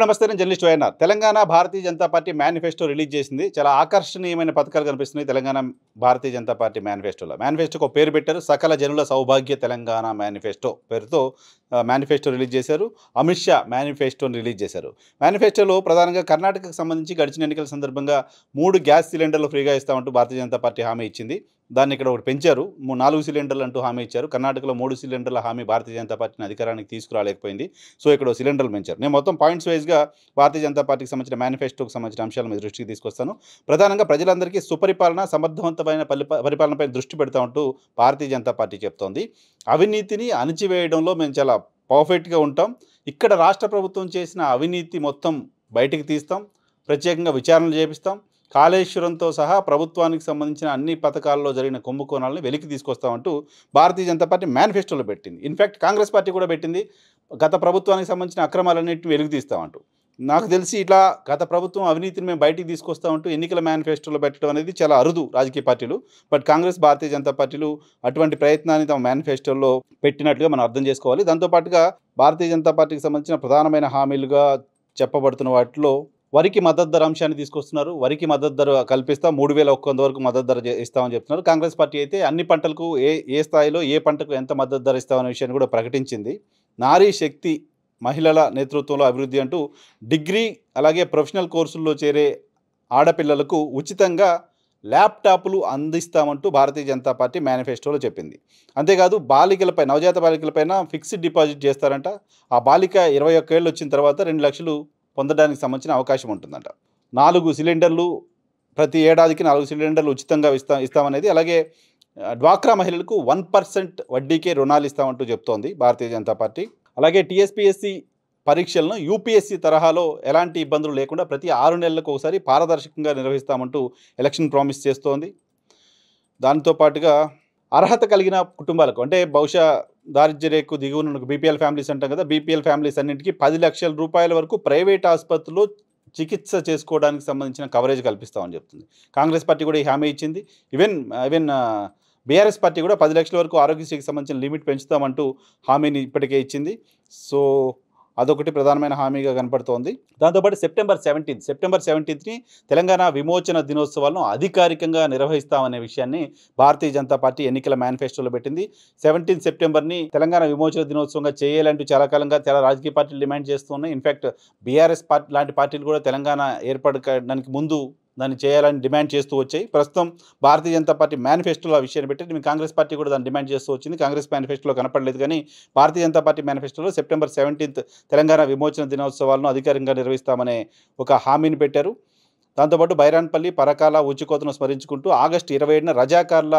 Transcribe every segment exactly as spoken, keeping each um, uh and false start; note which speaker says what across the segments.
Speaker 1: నమస్తే, నేను journalist Y N R. Telangana Bharatiya Janata party manifesto release చేసింది. చాలా ఆకర్షణీయమైన పథకాలు కనిపిస్తున్నాయి తెలంగాణ భారతీయ జనతా పార్టీ మేనిఫెస్టోలో. మేనిఫెస్టోకి ఒక పేరు పెట్టారు, సకల జనుల సౌభాగ్య తెలంగాణ మేనిఫెస్టో పేరుతో మేనిఫెస్టో రిలీజ్ చేశారు. అమిత్ షా మేనిఫెస్టోని రిలీజ్ చేశారు. మేనిఫెస్టోలో ప్రధానంగా కర్ణాటకకు సంబంధించి గడిచిన ఎన్నికల సందర్భంగా మూడు గ్యాస్ సిలిండర్లు ఫ్రీగా ఇస్తామంటూ భారతీయ జనతా పార్టీ హామీ ఇచ్చింది. దాన్ని ఇక్కడ ఒకటి పెంచారు, నాలుగు సిలిండర్లు అంటూ హామీ ఇచ్చారు. కర్ణాటకలో మూడు సిలిండర్ల హామీ భారతీయ జనతా పార్టీని అధికారానికి తీసుకురాలేకపోయింది. సో ఇక్కడ సిలిండర్లు పెంచారు. నేను మొత్తం పాయింట్స్ వైజ్గా భారతీయ జనతా పార్టీకి సంబంధించిన మేనిఫెస్టోకి సంబంధించిన అంశాల మీద దృష్టికి తీసుకొస్తాను. ప్రధానంగా ప్రజలందరికీ సుపరిపాలన, సమర్థవంతమైన పరిపాలనపై దృష్టి పెడతా ఉంటూ భారతీయ జనతా పార్టీ చెప్తోంది. అవినీతిని అణిచివేయడంలో మేము చాలా పర్ఫెక్ట్గా ఉంటాం. ఇక్కడ రాష్ట్ర ప్రభుత్వం చేసిన అవినీతి మొత్తం బయటికి తీస్తాం, ప్రత్యేకంగా విచారణలు చేపిస్తాం. కాళేశ్వరంతో సహా ప్రభుత్వానికి సంబంధించిన అన్ని పథకాల్లో జరిగిన కుంభకోణాలను వెలికి తీసుకొస్తామంటూ భారతీయ జనతా పార్టీ మేనిఫెస్టోలో పెట్టింది. ఇన్ఫ్యాక్ట్ కాంగ్రెస్ పార్టీ కూడా పెట్టింది, గత ప్రభుత్వానికి సంబంధించిన అక్రమాలన్నింటిని వెలికి తీస్తామంటూ. నాకు తెలిసి ఇట్లా గత ప్రభుత్వం అవినీతిని మేము బయటికి తీసుకొస్తామంటూ ఎన్నికల మేనిఫెస్టోలో పెట్టడం అనేది చాలా అరుదు రాజకీయ పార్టీలు. బట్ కాంగ్రెస్, భారతీయ జనతా పార్టీలు అటువంటి ప్రయత్నాన్ని తమ మేనిఫెస్టోలో పెట్టినట్టుగా మనం అర్థం చేసుకోవాలి. దాంతోపాటుగా భారతీయ జనతా పార్టీకి సంబంధించిన ప్రధానమైన హామీలుగా చెప్పబడుతున్న వాటిలో వరికి మద్దతు ధర అంశాన్ని తీసుకొస్తున్నారు. వరికి మద్దతు ధర కల్పిస్తాం, మూడు వేల ఒక్క వంద వరకు మద్దతు ధర ఇస్తామని చెప్తున్నారు. కాంగ్రెస్ పార్టీ అయితే అన్ని పంటలకు ఏ ఏ స్థాయిలో ఏ పంటకు ఎంత మద్దతు ధర ఇస్తామనే విషయాన్ని కూడా ప్రకటించింది. నారీ శక్తి, మహిళల నేతృత్వంలో అభివృద్ధి అంటూ డిగ్రీ అలాగే ప్రొఫెషనల్ కోర్సుల్లో చేరే ఆడపిల్లలకు ఉచితంగా ల్యాప్టాప్లు అందిస్తామంటూ భారతీయ జనతా పార్టీ మేనిఫెస్టోలో చెప్పింది. అంతేకాదు బాలికలపై, నవజాత బాలికలపైన ఫిక్స్డ్ డిపాజిట్ చేస్తారంట. ఆ బాలిక ఇరవై ఒక్క ఏళ్ళు వచ్చిన తర్వాత రెండు లక్షలు పొందడానికి సంబంధించిన అవకాశం ఉంటుందంట. నాలుగు సిలిండర్లు ప్రతి ఏడాదికి నాలుగు సిలిండర్లు ఉచితంగా ఇస్తా ఇస్తామనేది అలాగే డ్వాక్రా మహిళలకు వన్ పర్సెంట్ వడ్డీకే రుణాలు ఇస్తామంటూ చెప్తోంది భారతీయ జనతా పార్టీ. అలాగే టీఎస్పీఎస్సీ పరీక్షలను యూపీఎస్సీ తరహాలో ఎలాంటి ఇబ్బందులు లేకుండా ప్రతి ఆరు నెలలకు ఒకసారి పారదర్శకంగా నిర్వహిస్తామంటూ ఎలక్షన్ ప్రామిస్ చేస్తోంది. దాంతో పాటుగా అర్హత కలిగిన కుటుంబాలకు, అంటే బహుశా దారిద్ర్య రేఖకు దిగువన బీపీఎల్ ఫ్యామిలీస్ అంటాం కదా, బీపీఎల్ ఫ్యామిలీస్ అన్నింటికీ పది లక్షల రూపాయల వరకు ప్రైవేట్ ఆసుపత్రిలో చికిత్స చేసుకోవడానికి సంబంధించిన కవరేజ్ కల్పిస్తామని చెప్తుంది. కాంగ్రెస్ పార్టీ కూడా ఈ హామీ ఇచ్చింది. ఈవెన్ ఈవెన్ బీఆర్ఎస్ పార్టీ కూడా పది లక్షల వరకు ఆరోగ్యశ్రీకి సంబంధించిన లిమిట్ పెంచుతామంటూ హామీని ఇప్పటికే ఇచ్చింది. సో అదొకటి ప్రధానమైన హామీగా కనపడుతోంది. దాంతోపాటు సెప్టెంబర్ సెవెంటీన్త్ సెప్టెంబర్ సెవెంటీన్త్ని తెలంగాణ విమోచన దినోత్సవాలను అధికారికంగా నిర్వహిస్తామనే విషయాన్ని భారతీయ జనతా పార్టీ ఎన్నికల మేనిఫెస్టోలో పెట్టింది. సెవెంటీన్త్ సెప్టెంబర్ని తెలంగాణ విమోచన దినోత్సవంగా చేయాలంటూ చాలా కాలంగా చాలా రాజకీయ పార్టీలు డిమాండ్ చేస్తున్నాయి. ఇన్ఫ్యాక్ట్ బీఆర్ఎస్ పార్టీ లాంటి పార్టీలు కూడా తెలంగాణ ఏర్పడడానికి ముందు దాన్ని చేయాలని డిమాండ్ చేస్తూ వచ్చాయి. ప్రస్తుతం భారతీయ జనతా పార్టీ మేనిఫెస్టోలో ఆ విషయాన్ని పెట్టి కాంగ్రెస్ పార్టీ కూడా దాన్ని డిమాండ్ చేస్తూ వచ్చింది. కాంగ్రెస్ మేనిఫెస్టోలో కనపడలేదు, కానీ భారతీయ జనతా పార్టీ మేనిఫెస్టోలో సెప్టెంబర్ సెవెంటీన్త్ తెలంగాణ విమోచన దినోత్సవాలను అధికారికంగా నిర్వహిస్తామనే ఒక హామీని పెట్టారు. దాంతోపాటు బైరాన్పల్లి, పరకాల, ఊచికోతను స్మరించుకుంటూ ఆగస్టు ఇరవై ఏడున రజాకార్ల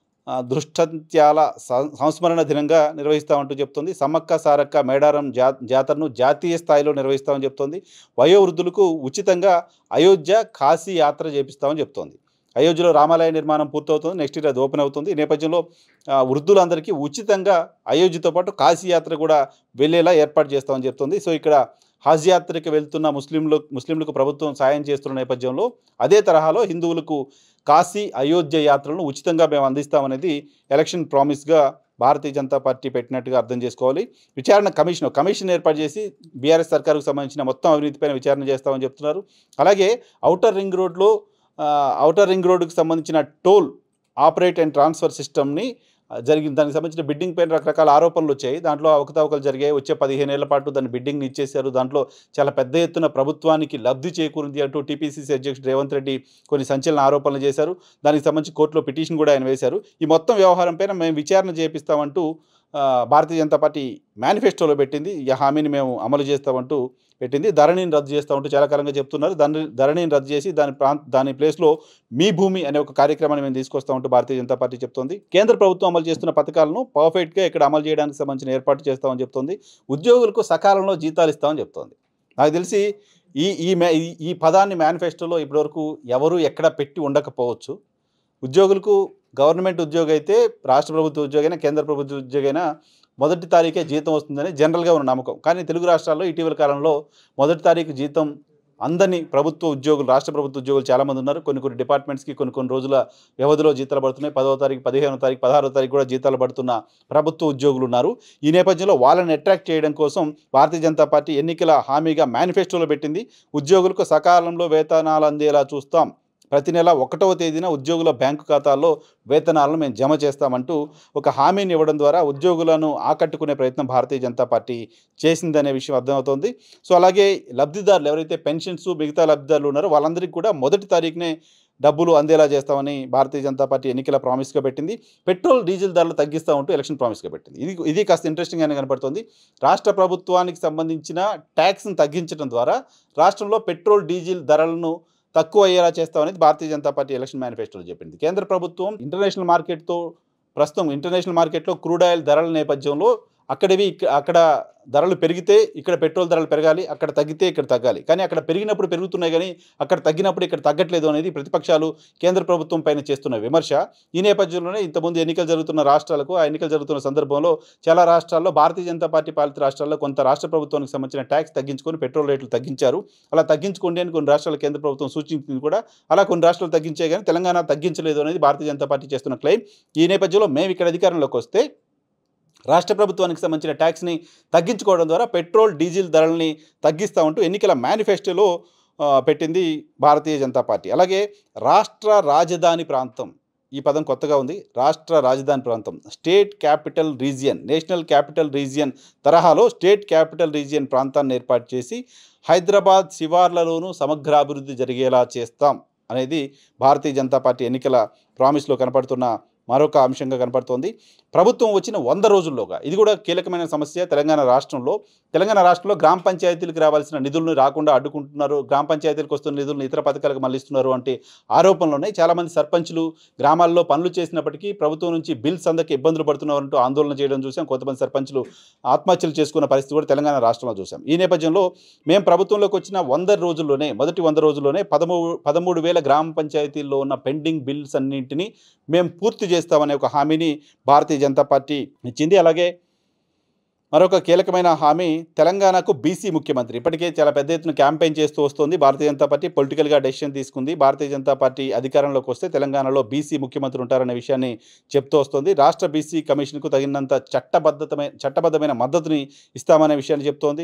Speaker 1: దృష్టంత్యాల సంస్మరణ దినంగా నిర్వహిస్తామంటూ చెప్తోంది. సమ్మక్క సారక్క మేడారం జా జాతరను జాతీయ స్థాయిలో నిర్వహిస్తామని చెప్తోంది. వయోవృద్ధులకు ఉచితంగా అయోధ్య, కాశీ యాత్ర చేపిస్తామని చెప్తోంది. అయోధ్యలో రామాలయ నిర్మాణం పూర్తవుతుంది, నెక్స్ట్ ఇయర్ అది ఓపెన్ అవుతుంది. ఈ నేపథ్యంలో వృద్ధులందరికీ ఉచితంగా అయోధ్యతో పాటు కాశీ యాత్ర కూడా వెళ్ళేలా ఏర్పాటు చేస్తామని చెప్తోంది. సో ఇక్కడ హజ్ యాత్రకి వెళ్తున్న ముస్లింలు ముస్లింలకు ప్రభుత్వం సాయం చేస్తున్న నేపథ్యంలో అదే తరహాలో హిందువులకు కాశీ, అయోధ్య యాత్రలను ఉచితంగా మేము అందిస్తామనేది ఎలక్షన్ ప్రామిస్గా భారతీయ జనతా పార్టీ పెట్టినట్టుగా అర్థం చేసుకోవాలి. విచారణ కమిషన్ కమిషన్ ఏర్పాటు చేసి బీఆర్ఎస్ సర్కారుకు సంబంధించిన మొత్తం అవినీతిపైన విచారణ చేస్తామని చెప్తున్నారు. అలాగే ఔటర్ రింగ్ రోడ్లో ఔటర్ రింగ్ రోడ్డుకు సంబంధించిన టోల్ ఆపరేట్ అండ్ ట్రాన్స్ఫర్ సిస్టమ్ని జరిగింది. దానికి సంబంధించిన బిడ్డింగ్ పైన రకరకాల ఆరోపణలు వచ్చాయి. దాంట్లో అవకతవకలు జరిగాయి. వచ్చే పదిహేను ఏళ్ల పాటు దాన్ని బిడ్డింగ్ని ఇచ్చేశారు. దాంట్లో చాలా పెద్ద ఎత్తున ప్రభుత్వానికి లబ్ధి చేకూరింది అంటూ టీపీసీసీ అధ్యక్షుడు రేవంత్ రెడ్డి కొన్ని సంచలన ఆరోపణలు చేశారు. దానికి సంబంధించి కోర్టులో పిటిషన్ కూడా ఆయన వేశారు. ఈ మొత్తం వ్యవహారం పైన మేము విచారణ చేపిస్తామంటూ భారతీయ జనతా పార్టీ మేనిఫెస్టోలో పెట్టింది. ఈ హామీని మేము అమలు చేస్తామంటూ పెట్టింది. ధరణిని రద్దు చేస్తామంటూ చాలా కాలంగా చెప్తున్నారు. దాన్ని ధరణిని రద్దు చేసి దాని ప్రాంత దాని ప్లేస్లో మీ భూమి అనే ఒక కార్యక్రమాన్ని మేము తీసుకొస్తామంటూ భారతీయ జనతా పార్టీ చెప్తోంది. కేంద్ర ప్రభుత్వం అమలు చేస్తున్న పథకాలను పర్ఫెక్ట్గా ఇక్కడ అమలు చేయడానికి సంబంధించిన ఏర్పాటు చేస్తామని చెప్తోంది. ఉద్యోగులకు సకాలంలో జీతాలు ఇస్తామని చెప్తోంది. నాకు తెలిసి ఈ ఈ ఈ పదాన్ని మేనిఫెస్టోలో ఇప్పటివరకు ఎవరు ఎక్కడ పెట్టి ఉండకపోవచ్చు. ఉద్యోగులకు గవర్నమెంట్ ఉద్యోగం అయితే, రాష్ట్ర ప్రభుత్వ ఉద్యోగైనా, కేంద్ర ప్రభుత్వ ఉద్యోగైనా మొదటి తారీఖే జీతం వస్తుందని జనరల్గా ఉన్న నమ్మకం. కానీ తెలుగు రాష్ట్రాల్లో ఇటీవల కాలంలో మొదటి తారీఖు జీతం అందని ప్రభుత్వ ఉద్యోగులు, రాష్ట్ర ప్రభుత్వ ఉద్యోగులు చాలామంది ఉన్నారు. కొన్ని కొన్ని డిపార్ట్మెంట్స్‌కి కొన్ని కొన్ని రోజుల వ్యవధిలో జీతాలు పడుతున్నాయి. పదవ తారీఖు, పదిహేనవ తారీఖు, పదహారవ తారీఖు కూడా జీతాలు పడుతున్న ప్రభుత్వ ఉద్యోగులు ఉన్నారు. ఈ నేపథ్యంలో వాళ్ళని అట్రాక్ట్ చేయడం కోసం భారతీయ జనతా పార్టీ ఎన్నికల హామీగా మేనిఫెస్టోలో పెట్టింది. ఉద్యోగులకు సకాలంలో వేతనాలు అందేలా చూస్తాం. ప్రతి నెల ఒకటవ తేదీన ఉద్యోగుల బ్యాంకు ఖాతాల్లో వేతనాలను మేము జమ చేస్తామంటూ ఒక హామీని ఇవ్వడం ద్వారా ఉద్యోగులను ఆకట్టుకునే ప్రయత్నం భారతీయ జనతా పార్టీ చేసిందనే విషయం అర్థమవుతోంది. సో అలాగే లబ్ధిదారులు ఎవరైతే పెన్షన్స్ మిగతా లబ్ధిదారులు ఉన్నారో వాళ్ళందరికీ కూడా మొదటి తారీఖునే డబ్బులు అందేలా చేస్తామని భారతీయ జనతా పార్టీ ఎన్నికల ప్రామిస్గా పెట్టింది. పెట్రోల్ డీజిల్ ధరలు తగ్గిస్తూ ఉంటూ ఎలక్షన్ ప్రామిస్గా పెట్టింది. ఇది ఇది కాస్త ఇంట్రెస్టింగ్గానే కనపడుతుంది. రాష్ట్ర ప్రభుత్వానికి సంబంధించిన ట్యాక్స్ను తగ్గించడం ద్వారా రాష్ట్రంలో పెట్రోల్ డీజిల్ ధరలను తక్కువ అయ్యేలా చేస్తామనేది భారతీయ జనతా పార్టీ ఎలక్షన్ మేనిఫెస్టోలో చెప్పింది. కేంద్ర ప్రభుత్వం ఇంటర్నేషనల్ మార్కెట్తో ప్రస్తుతం ఇంటర్నేషనల్ మార్కెట్లో క్రూడ్ ఆయిల్ ధరల నేపథ్యంలో అక్కడివి అక్కడ ధరలు పెరిగితే ఇక్కడ పెట్రోల్ ధరలు పెరగాలి, అక్కడ తగ్గితే ఇక్కడ తగ్గాలి. కానీ అక్కడ పెరిగినప్పుడు పెరుగుతున్నాయి కానీ అక్కడ తగ్గినప్పుడు ఇక్కడ తగ్గట్లేదు అనేది ప్రతిపక్షాలు కేంద్ర ప్రభుత్వం పైన చేస్తున్న విమర్శ. ఈ నేపథ్యంలోనే ఇంతకుముందు ఎన్నికలు జరుగుతున్న రాష్ట్రాలకు, ఆ ఎన్నికలు జరుగుతున్న సందర్భంలో చాలా రాష్ట్రాల్లో భారతీయ జనతా పార్టీ పాలిత రాష్ట్రాల్లో కొంత రాష్ట్ర ప్రభుత్వానికి సంబంధించిన ట్యాక్స్ తగ్గించుకొని పెట్రోల్ రేట్లు తగ్గించారు. అలా తగ్గించుకోండి అని కొన్ని రాష్ట్రాల కేంద్ర ప్రభుత్వం సూచించింది కూడా. అలా కొన్ని రాష్ట్రాలు తగ్గించే కానీ తెలంగాణ తగ్గించలేదు అనేది భారతీయ జనతా పార్టీ చేస్తున్న క్లెయిమ్. ఈ నేపథ్యంలో మేము ఇక్కడ అధికారంలోకి వస్తే రాష్ట్ర ప్రభుత్వానికి సంబంధించిన ట్యాక్స్ని తగ్గించుకోవడం ద్వారా పెట్రోల్ డీజిల్ ధరల్ని తగ్గిస్తూ ఉంటూ ఎన్నికల మేనిఫెస్టోలో పెట్టింది భారతీయ జనతా పార్టీ. అలాగే రాష్ట్ర రాజధాని ప్రాంతం, ఈ పదం కొత్తగా ఉంది. రాష్ట్ర రాజధాని ప్రాంతం, state capital region, national capital region తరహాలో స్టేట్ క్యాపిటల్ రీజియన్ ప్రాంతాన్ని ఏర్పాటు చేసి హైదరాబాద్ శివార్లలోనూ సమగ్రాభివృద్ధి జరిగేలా చేస్తాం అనేది భారతీయ జనతా పార్టీ ఎన్నికల ప్రామిస్లో కనపడుతున్న మరొక అంశంగా కనపడుతోంది. ప్రభుత్వం వచ్చిన వంద రోజుల్లోగా, ఇది కూడా కీలకమైన సమస్య తెలంగాణ రాష్ట్రంలో. తెలంగాణ రాష్ట్రంలో గ్రామ పంచాయతీలకు రావాల్సిన నిధులను రాకుండా అడ్డుకుంటున్నారు, గ్రామ పంచాయతీలకు వస్తున్న నిధులను ఇతర పథకాలకు మళ్ళిస్తున్నారు అంటే ఆరోపణలు ఉన్నాయి. చాలామంది సర్పంచులు గ్రామాల్లో పనులు చేసినప్పటికీ ప్రభుత్వం నుంచి బిల్స్ అందక ఇబ్బందులు పడుతున్నారంటూ ఆందోళన చేయడం చూసాం. కొంతమంది సర్పంచులు ఆత్మహత్యలు చేసుకున్న పరిస్థితి కూడా తెలంగాణ రాష్ట్రంలో చూసాం. ఈ నేపథ్యంలో మేము ప్రభుత్వంలోకి వచ్చిన వంద రోజుల్లోనే మొదటి వంద రోజుల్లోనే పదమూడు పదమూడు వేల గ్రామ పంచాయతీల్లో ఉన్న పెండింగ్ బిల్స్ అన్నింటినీ మేము పూర్తి చేస్తామనే ఒక హామీని భారతీయ జనతా పార్టీ ఇచ్చింది. అలాగే మరొక కీలకమైన హామీ, తెలంగాణకు బీసీ ముఖ్యమంత్రి. ఇప్పటికే చాలా పెద్ద ఎత్తున క్యాంపెయిన్ చేస్తూ వస్తుంది భారతీయ జనతా పార్టీ. పొలిటికల్గా డెసిషన్ తీసుకుంది. భారతీయ జనతా పార్టీ అధికారంలోకి వస్తే తెలంగాణలో బీసీ ముఖ్యమంత్రి ఉంటారనే విషయాన్ని చెప్తూ వస్తుంది. రాష్ట్ర బీసీ కమిషన్కు తగినంత చట్టబద్ధమైన చట్టబద్ధమైన మద్దతుని ఇస్తామనే విషయాన్ని చెప్తోంది.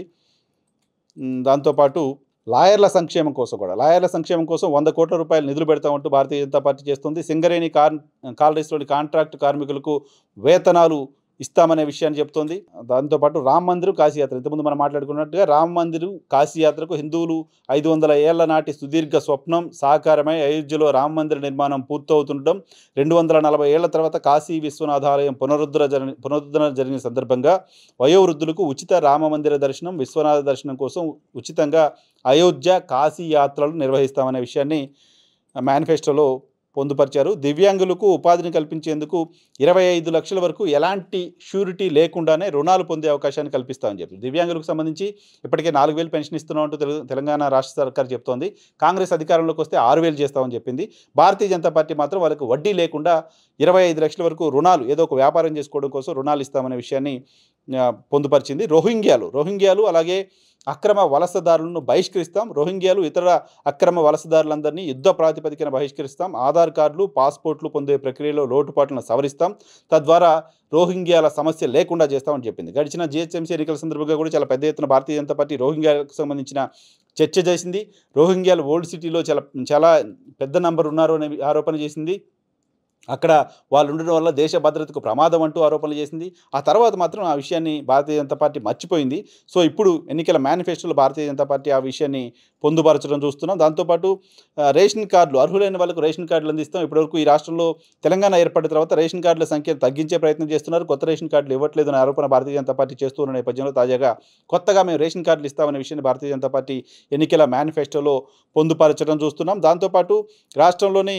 Speaker 1: దాంతోపాటు లాయర్ల సంక్షేమం కోసం కూడా లాయర్ల సంక్షేమం కోసం వంద కోట్ల రూపాయలు నిధులు పెడతామంటూ భారతీయ జనతా పార్టీ చేస్తుంది. సింగరేణి కార్ కాలరీస్లోని కాంట్రాక్ట్ కార్మికులకు వేతనాలు ఇస్తామనే విషయాన్ని చెప్తోంది. దాంతోపాటు రామ మందిర్ కాశీయాత్ర, ఇంతకుముందు మనం మాట్లాడుకున్నట్టుగా రామ మందిర్ కాశీయాత్రకు హిందువులు ఐదు వందల ఏళ్ల నాటి సుదీర్ఘ స్వప్నం సాకారమై అయోధ్యలో రామ మందిర నిర్మాణం పూర్తవుతుండడం, రెండు వందల నలభై ఏళ్ల తర్వాత కాశీ విశ్వనాథాలయం పునరుద్ధరణ జరి పునరుద్ధరణ జరిగిన సందర్భంగా వయోవృద్ధులకు ఉచిత రామ మందిర దర్శనం, విశ్వనాథ దర్శనం కోసం ఉచితంగా అయోధ్య కాశీ యాత్రలు నిర్వహిస్తామనే విషయాన్ని మేనిఫెస్టోలో పొందుపరిచారు. దివ్యాంగులకు ఉపాధిని కల్పించేందుకు ఇరవై ఐదు లక్షల వరకు ఎలాంటి షూరిటీ లేకుండానే రుణాలు పొందే అవకాశాన్ని కల్పిస్తామని చెప్పి దివ్యాంగులకు సంబంధించి ఇప్పటికే నాలుగు వేలు పెన్షన్ ఇస్తున్నామంటూ తెలంగాణ రాష్ట్ర సర్కార్ చెప్తోంది. కాంగ్రెస్ అధికారంలోకి వస్తే ఆరు వేలు చేస్తామని చెప్పింది. భారతీయ జనతా పార్టీ మాత్రం వాళ్ళకి వడ్డీ లేకుండా ఇరవై ఐదు లక్షల వరకు రుణాలు, ఏదో ఒక వ్యాపారం చేసుకోవడం కోసం రుణాలు ఇస్తామనే విషయాన్ని పొందుపరిచింది. రోహింగ్యాలు రోహింగ్యాలు అలాగే అక్రమ వలసదారులను బహిష్కరిస్తాం. రోహింగ్యాలు ఇతర అక్రమ వలసదారులందరినీ యుద్ధ ప్రాతిపదికన బహిష్కరిస్తాం. ఆధార్ కార్డులు, పాస్పోర్ట్లు పొందే ప్రక్రియలో లోటుపాట్లను సవరిస్తాం. తద్వారా రోహింగ్యాల సమస్య లేకుండా చేస్తామని చెప్పింది. గడిచిన జిహెచ్ఎంసీ ఎన్నికల సందర్భంగా కూడా చాలా పెద్ద ఎత్తున భారతీయ జనతా పార్టీ రోహింగ్యాలకు సంబంధించిన చర్చ చేసింది. రోహింగ్యాలు ఓల్డ్ సిటీలో చాలా చాలా పెద్ద నంబర్ ఉన్నారు అనే ఆరోపణ చేసింది. అక్కడ వాళ్ళు ఉండడం వల్ల దేశ భద్రతకు ప్రమాదం అంటూ ఆరోపణలు చేసింది. ఆ తర్వాత మాత్రం ఆ విషయాన్ని భారతీయ జనతా పార్టీ మర్చిపోయింది. సో ఇప్పుడు ఎన్నికల మేనిఫెస్టోలో భారతీయ జనతా పార్టీ ఆ విషయాన్ని పొందుపరచడం చూస్తున్నాం. దాంతోపాటు రేషన్ కార్డులు, అర్హులైన వాళ్ళకు రేషన్ కార్డులు అందిస్తాం. ఇప్పటివరకు ఈ రాష్ట్రంలో తెలంగాణ ఏర్పడిన తర్వాత రేషన్ కార్డుల సంఖ్యను తగ్గించే ప్రయత్నం చేస్తున్నారు. కొత్త రేషన్ కార్డులు ఇవ్వట్లేదనే ఆరోపణ భారతీయ జనతా పార్టీ చేస్తున్న నేపథ్యంలో తాజాగా కొత్తగా మేము రేషన్ కార్డులు ఇస్తామనే విషయాన్ని భారతీయ జనతా పార్టీ ఎన్నికల మేనిఫెస్టోలో పొందుపరచడం చూస్తున్నాం. దాంతోపాటు రాష్ట్రంలోని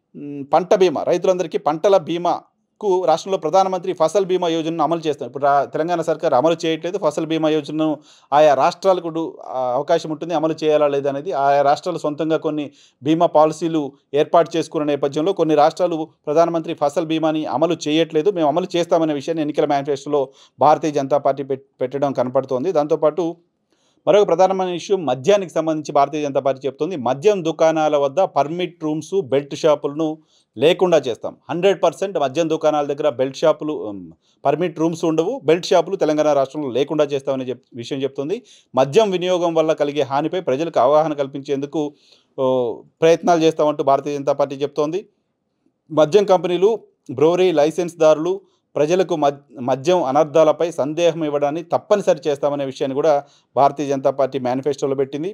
Speaker 1: పంట బీమా, రైతులందరికీ పంటల బీమాకు రాష్ట్రంలో ప్రధానమంత్రి ఫసల్ బీమా యోజనను అమలు చేస్తాం. ఇప్పుడు తెలంగాణ సర్కార్ అమలు చేయట్లేదు. ఫసల్ బీమా యోజనను ఆయా రాష్ట్రాలకు అవకాశం ఉంటుంది అమలు చేయాలా లేదా అనేది. ఆయా రాష్ట్రాలు సొంతంగా కొన్ని బీమా పాలసీలు ఏర్పాటు చేసుకున్న నేపథ్యంలో కొన్ని రాష్ట్రాలు ప్రధానమంత్రి ఫసల్ బీమాని అమలు చేయట్లేదు. మేము అమలు చేస్తామనే విషయాన్ని ఎన్నికల మేనిఫెస్టోలో భారతీయ జనతా పార్టీ పెట్టడం కనపడుతోంది. దాంతోపాటు మరొక ప్రధానమైన ఇష్యూ మద్యానికి సంబంధించి భారతీయ జనతా పార్టీ చెప్తుంది, మద్యం దుకాణాల వద్ద పర్మిట్ రూమ్స్, బెల్ట్ షాపులను లేకుండా చేస్తాం. హండ్రెడ్ పర్సెంట్ మద్యం దుకాణాల దగ్గర బెల్ట్ షాపులు, పర్మిట్ రూమ్స్ ఉండవు, బెల్ట్ షాపులు తెలంగాణ రాష్ట్రంలో లేకుండా చేస్తామనే చెప్ విషయం చెప్తుంది. మద్యం వినియోగం వల్ల కలిగే హానిపై ప్రజలకు అవగాహన కల్పించేందుకు ప్రయత్నాలు చేస్తామంటూ భారతీయ జనతా పార్టీ చెప్తోంది. మద్యం కంపెనీలు, బ్రోవరీ లైసెన్స్దారులు ప్రజలకు మద్యం అనర్థాలపై సందేహం ఇవ్వడాన్ని తప్పనిసరి చేస్తామనే విషయాన్ని కూడా భారతీయ జనతా పార్టీ మేనిఫెస్టోలో పెట్టింది.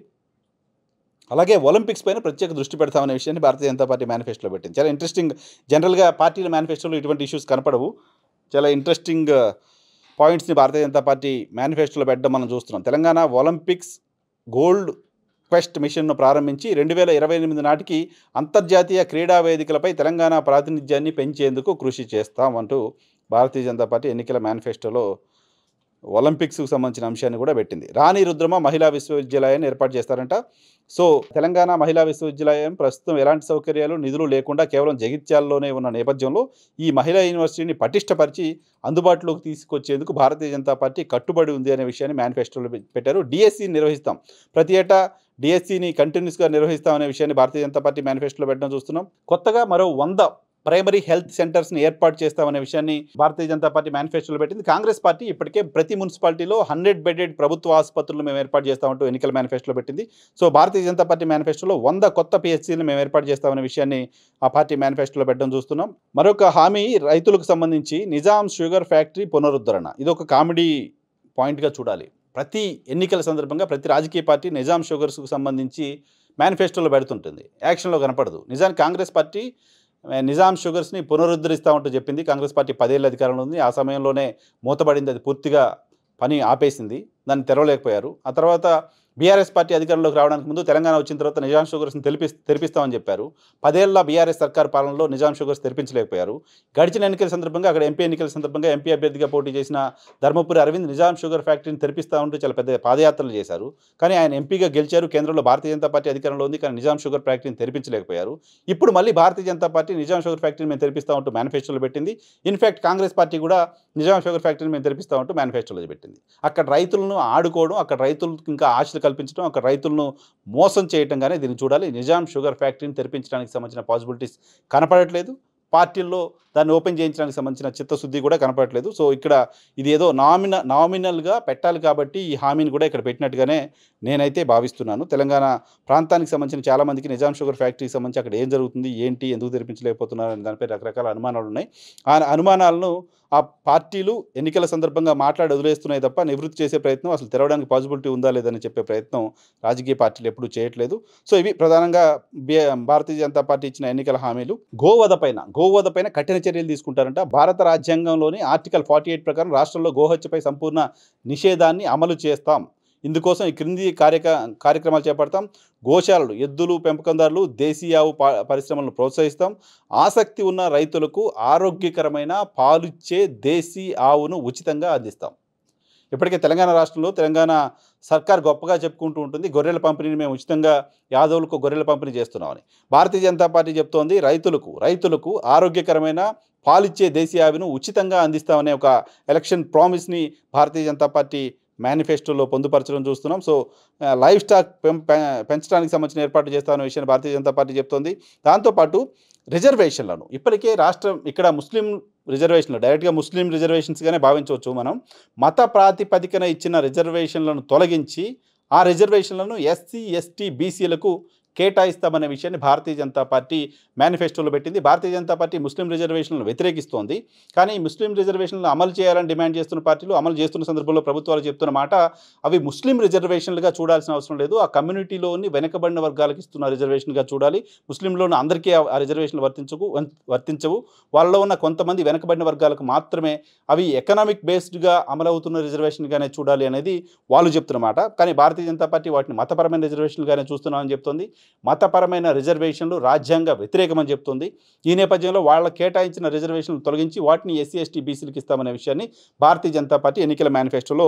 Speaker 1: అలాగే ఒలింపిక్స్ పైన ప్రత్యేక దృష్టి పెడతామనే విషయాన్ని భారతీయ జనతా పార్టీ మేనిఫెస్టోలో పెట్టింది. చాలా ఇంట్రెస్టింగ్. జనరల్గా పార్టీల మేనిఫెస్టోలో ఇటువంటి ఇష్యూస్ కనపడవు. చాలా ఇంట్రెస్టింగ్ పాయింట్స్ని భారతీయ జనతా పార్టీ మేనిఫెస్టోలో పెట్టడం మనం చూస్తున్నాం. తెలంగాణ ఒలింపిక్స్ గోల్డ్ క్వెస్ట్ మిషన్ను ప్రారంభించి రెండు వేల ఇరవై ఎనిమిది నాటికి అంతర్జాతీయ క్రీడా వేదికలపై తెలంగాణ ప్రాతినిధ్యాన్ని పెంచేందుకు కృషి చేస్తామంటూ భారతీయ జనతా పార్టీ ఎన్నికల మేనిఫెస్టోలో ఒలింపిక్స్కు సంబంధించిన అంశాన్ని కూడా పెట్టింది. రాణి రుద్రమ మహిళా విశ్వవిద్యాలయాన్ని ఏర్పాటు చేస్తారంట. సో తెలంగాణ మహిళా విశ్వవిద్యాలయం ప్రస్తుతం ఎలాంటి సౌకర్యాలు, నిధులు లేకుండా కేవలం జగిత్యాలలోనే ఉన్న నేపథ్యంలో ఈ మహిళా యూనివర్సిటీని పటిష్టపరిచి అందుబాటులోకి తీసుకొచ్చేందుకు భారతీయ జనతా పార్టీ కట్టుబడి ఉంది అనే విషయాన్ని మేనిఫెస్టోలో పెట్టారు. డిఎస్సిని నిర్వహిస్తాం, ప్రతి ఏటా డిఎస్సిని కంటిన్యూస్గా నిర్వహిస్తామనే విషయాన్ని భారతీయ జనతా పార్టీ మేనిఫెస్టోలో పెట్టడం చూస్తున్నాం. కొత్తగా మరో వంద ప్రైమరీ హెల్త్ సెంటర్స్ని ఏర్పాటు చేస్తామనే విషయాన్ని భారతీయ జనతా పార్టీ మేనిఫెస్టోలో పెట్టింది. కాంగ్రెస్ పార్టీ ఇప్పటికే ప్రతి మున్సిపాలిటీలో హండ్రెడ్ బెడెడ్ ప్రభుత్వ ఆసుపత్రులు మేము ఏర్పాటు చేస్తామంటూ ఎన్నికల మేనిఫెస్టోలో పెట్టింది. సో భారతీయ జనతా పార్టీ మేనిఫెస్టోలో వంద కొత్త పిహెచ్సీలు మేము ఏర్పాటు చేస్తామనే విషయాన్ని ఆ పార్టీ మేనిఫెస్టోలో పెట్టడం చూస్తున్నాం. మరొక హామీ రైతులకు సంబంధించి నిజాం షుగర్ ఫ్యాక్టరీ పునరుద్ధరణ. ఇది ఒక కామెడీ పాయింట్గా చూడాలి. ప్రతి ఎన్నికల సందర్భంగా ప్రతి రాజకీయ పార్టీ నిజాం షుగర్స్కు సంబంధించి మేనిఫెస్టోలో పెడుతుంటుంది, యాక్షన్లో కనపడదు. నిజానికి కాంగ్రెస్ పార్టీ నిజాం షుగర్స్ని పునరుద్ధరిస్తామంటూ చెప్పింది. కాంగ్రెస్ పార్టీ పదేళ్ళ అధికారంలో ఉంది. ఆ సమయంలోనే మూతపడింది, అది పూర్తిగా పని ఆపేసింది, దాన్ని తెరవలేకపోయారు. ఆ తర్వాత బీఆర్ఎస్ పార్టీ అధికారంలోకి రావడానికి ముందు తెలంగాణ వచ్చిన తర్వాత నిజాం షుగర్స్ని తెరిపి తెరిపిస్తామని చెప్పారు. పదేళ్ల బీఆర్ఎస్ సర్కార్ పాలనలో నిజాం షుగర్స్ తెరిపించలేకపోయారు. గడిచిన ఎన్నికల సందర్భంగా అక్కడ ఎంపీ ఎన్నికల సందర్భంగా ఎంపీ అభ్యర్థిగా పోటీ చేసిన ధర్మపురి అరవింద్ నిజాం షుగర్ ఫ్యాక్టరీని తెరిపిస్తామంటూ చాలా పెద్ద పాదయాత్రలు చేశారు. కానీ ఆయన ఎంపీగా గెలిచారు. కేంద్రంలో భారతీయ జనతా పార్టీ అధికారంలో ఉంది, కానీ నిజాం షుగర్ ఫ్యాక్టరీని తెరిపించలేకపోయారు. ఇప్పుడు మళ్ళీ భారతీయ జనతా పార్టీ నిజాం షుగర్ ఫ్యాక్టరీని మేము తెరిపిస్తామంటూ మేనిఫెస్టోలో పెట్టింది. ఇన్ఫ్యాక్ట్ కాంగ్రెస్ పార్టీ కూడా నిజాం షుగర్ ఫ్యాక్టరీని మేము తెరిపిస్తామంటూ మేనిఫెస్టోలో పెట్టింది. అక్కడ రైతులను ఆడుకోవడం, అక్కడ రైతులకు ఇంకా ఆశలు కల్పించడం, అక్కడ రైతులను మోసం చేయటంగానే దీన్ని చూడాలి. నిజాం షుగర్ ఫ్యాక్టరీని తెరిపించడానికి సంబంధించిన పాసిబిలిటీస్ కనపడట్లేదు. పార్టీల్లో దాన్ని ఓపెన్ చేయించడానికి సంబంధించిన చిత్తశుద్ధి కూడా కనపడట్లేదు. సో ఇక్కడ ఇది ఏదో నామిన నామినల్గా పెట్టాలి కాబట్టి ఈ హామీని కూడా ఇక్కడ పెట్టినట్టుగానే నేనైతే భావిస్తున్నాను. తెలంగాణ ప్రాంతానికి సంబంధించిన చాలామందికి నిజాం షుగర్ ఫ్యాక్టరీకి సంబంధించి అక్కడ ఏం జరుగుతుంది, ఏంటి, ఎందుకు తెరిపించలేకపోతున్నారు అనే దానిపై రకరకాల అనుమానాలు ఉన్నాయి. ఆ అనుమానాలను ఆ పార్టీలు ఎన్నికల సందర్భంగా మాట్లాడి వదిలేస్తున్నాయి తప్ప నివృత్తి చేసే ప్రయత్నం, అసలు తెరవడానికి పాసిబిలిటీ ఉందా లేదని చెప్పే ప్రయత్నం రాజకీయ పార్టీలు ఎప్పుడూ చేయట్లేదు. సో ఇవి ప్రధానంగా భారతీయ జనతా పార్టీ ఇచ్చిన ఎన్నికల హామీలు. గోవధ పైన గోవధ పైన కఠిన చర్యలు తీసుకుంటారంట. భారత రాజ్యాంగంలోని ఆర్టికల్ ఫార్టీ ఎయిట్ ప్రకారం రాష్ట్రంలో గోహత్యపై సంపూర్ణ నిషేధాన్ని అమలు చేస్తాం. ఇందుకోసం ఈ క్రింది కార్యక కార్యక్రమాలు చేపడతాం. గోశాలలు, ఎద్దులు పెంపకందారులు, దేశీయ ఆవు పరిశ్రమలను ప్రోత్సహిస్తాం. ఆసక్తి ఉన్న రైతులకు ఆరోగ్యకరమైన పాలిచ్చే దేశీ ఆవును ఉచితంగా అందిస్తాం. ఇప్పటికే తెలంగాణ రాష్ట్రంలో తెలంగాణ సర్కార్ గొప్పగా చెప్పుకుంటూ ఉంటుంది, గొర్రెల పంపిణీని మేము ఉచితంగా యాదవులకు గొర్రెల పంపిణీ చేస్తున్నామని. భారతీయ జనతా పార్టీ చెప్తోంది రైతులకు రైతులకు ఆరోగ్యకరమైన పాలిచ్చే దేశీ ఆవును ఉచితంగా అందిస్తామనే ఒక ఎలక్షన్ ప్రామిస్ని భారతీయ జనతా పార్టీ మేనిఫెస్టోలో పొందుపరచడం చూస్తున్నాం. సో లైవ్ స్టాక్ పెంచడానికి సంబంధించిన ఏర్పాటు చేస్తామనే విషయాన్ని భారతీయ జనతా పార్టీ చెప్తోంది. దాంతోపాటు రిజర్వేషన్లను ఇప్పటికే రాష్ట్రం ఇక్కడ ముస్లిం రిజర్వేషన్లు డైరెక్ట్గా ముస్లిం రిజర్వేషన్స్గానే భావించవచ్చు మనం. మత ప్రాతిపదికన ఇచ్చిన రిజర్వేషన్లను తొలగించి ఆ రిజర్వేషన్లను ఎస్సీ ఎస్టీ బీసీలకు కేటాయిస్తామనే విషయాన్ని భారతీయ జనతా పార్టీ మేనిఫెస్టోలో పెట్టింది. భారతీయ జనతా పార్టీ ముస్లిం రిజర్వేషన్లను వ్యతిరేకిస్తోంది. కానీ ఈ ముస్లిం రిజర్వేషన్లను అమలు చేయాలని డిమాండ్ చేస్తున్న పార్టీలు అమలు చేస్తున్న సందర్భంలో ప్రభుత్వాలు చెప్తున్న మాట, అవి ముస్లిం రిజర్వేషన్లుగా చూడాల్సిన అవసరం లేదు, ఆ కమ్యూనిటీలోని వెనుకబడిన వర్గాలకు ఇస్తున్న రిజర్వేషన్గా చూడాలి. ముస్లింలోని అందరికీ ఆ రిజర్వేషన్లు వర్తించవు వర్తించవు వాళ్ళలో ఉన్న కొంతమంది వెనుకబడిన వర్గాలకు మాత్రమే అవి ఎకనామిక్ బేస్డ్గా అమలవుతున్న రిజర్వేషన్గానే చూడాలి అనేది వాళ్ళు చెప్తున్నమాట. కానీ భారతీయ జనతా పార్టీ వాటిని మతపరమైన రిజర్వేషన్లుగానే చూస్తున్నామని చెప్తోంది. మతపరమైన రిజర్వేషన్లు రాజ్యాంగ వ్యతిరేకమని చెప్తుంది. ఈ నేపథ్యంలో వాళ్ళ కేటాయించిన రిజర్వేషన్లు తొలగించి వాటిని ఎస్సీ ఎస్టీ బీసీలకు ఇస్తామనే విషయాన్ని భారతీయ జనతా పార్టీ ఎన్నికల మేనిఫెస్టోలో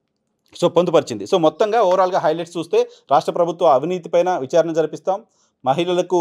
Speaker 1: సో పొందుపరిచింది. సో మొత్తంగా ఓవరాల్గా హైలైట్స్ చూస్తే రాష్ట్ర ప్రభుత్వ అవినీతిపైన విచారణ జరిపిస్తాం, మహిళలకు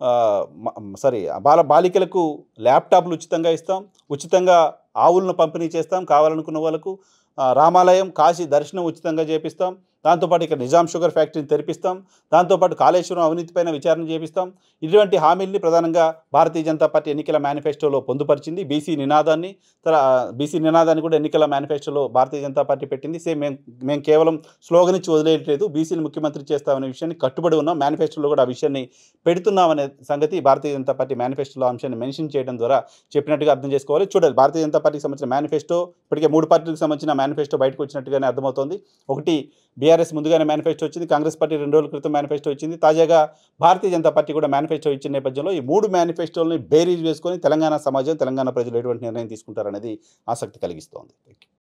Speaker 1: సారీ బాల బాలికలకు ల్యాప్టాప్లు ఉచితంగా ఇస్తాం, ఉచితంగా ఆవులను పంపిణీ చేస్తాం, కావాలనుకున్న వాళ్ళకు రామాలయం కాశీ దర్శనం ఉచితంగా చేపిస్తాం, దాంతోపాటు ఇక్కడ నిజాం షుగర్ ఫ్యాక్టరీని తెరిపిస్తాం, దాంతోపాటు కాళేశ్వరం అవినీతిపైన విచారణ చేపిస్తాం. ఇటువంటి హామీల్ని ప్రధానంగా భారతీయ జనతా పార్టీ ఎన్నికల మేనిఫెస్టోలో పొందుపరిచింది. బీసీ నినాదాన్ని తర బీసీ నినాదాన్ని కూడా ఎన్నికల మేనిఫెస్టోలో భారతీయ జనతా పార్టీ పెట్టింది. సేమ్ మేము మేము కేవలం స్లోగన్ ఇచ్చి వదిలేయట్లేదు, బీసీని ముఖ్యమంత్రి చేస్తామనే విషయాన్ని కట్టుబడి ఉన్నాం, మేనిఫెస్టోలో కూడా ఆ విషయాన్ని పెడుతున్నామనే సంగతి భారతీయ జనతా పార్టీ మేనిఫెస్టోలో అంశాన్ని మెన్షన్ చేయడం ద్వారా చెప్పినట్టుగా అర్థం చేసుకోవాలి. చూడాలి, భారతీయ జనతా పార్టీకి సంబంధించిన మేనిఫెస్టో ఇప్పటికే మూడు పార్టీలకు సంబంధించిన మేనిఫెస్టో బయటకు వచ్చినట్టుగానే అర్థమవుతోంది. ఒకటి బీఆర్ఎస్ ముందుగానే మేనిఫెస్టో వచ్చింది, కాంగ్రెస్ పార్టీ రెండు రోజుల క్రితం మేనిఫెస్టో వచ్చింది, తాజాగా భారతీయ జనతా పార్టీ కూడా మేనిఫెస్టో ఇచ్చిన నేపథ్యంలో ఈ మూడు మేనిఫెస్టోల్ని బేరీజ్ వేసుకొని తెలంగాణ సమాజం, తెలంగాణ ప్రజలు ఎటువంటి నిర్ణయం తీసుకుంటారనేది ఆసక్తి కలిగిస్తోంది.